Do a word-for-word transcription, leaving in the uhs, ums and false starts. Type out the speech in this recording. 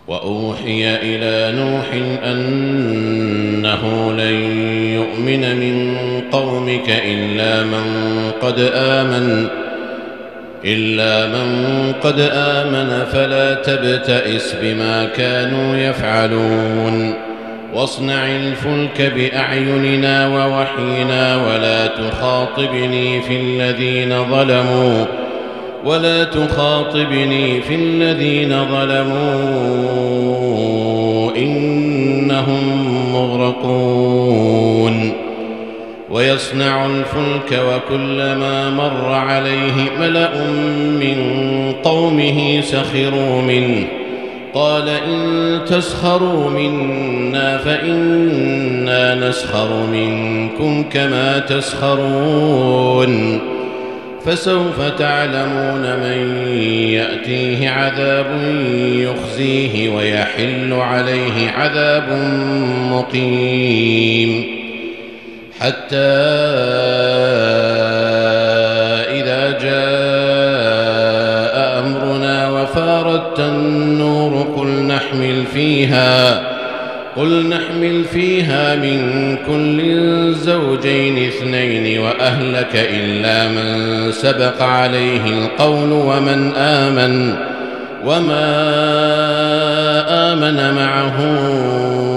وأوحي إلى نوح أنه لن يؤمن من قومك إلا من قد آمن إلا من قد آمن فلا تبتئس بما كانوا يفعلون واصنع الفلك بأعيننا ووحينا ولا تخاطبني في الذين ظلموا ولا تخاطبني في الذين ظلموا إنهم مغرقون ويصنع الفلك وكلما مر عليه ملأ من قومه سخروا منه قال إن تسخروا منا فإنا نسخر منكم كما تسخرون فسوف تعلمون من يأتيه عذاب يخزيه ويحل عليه عذاب مقيم حتى إذا جاء أمرنا وفارت النور قل نحمل فيها قل نحمل فيها من كل زوجين اثنين وأهلك إلا من سبق عليه القول ومن آمن وما آمن معه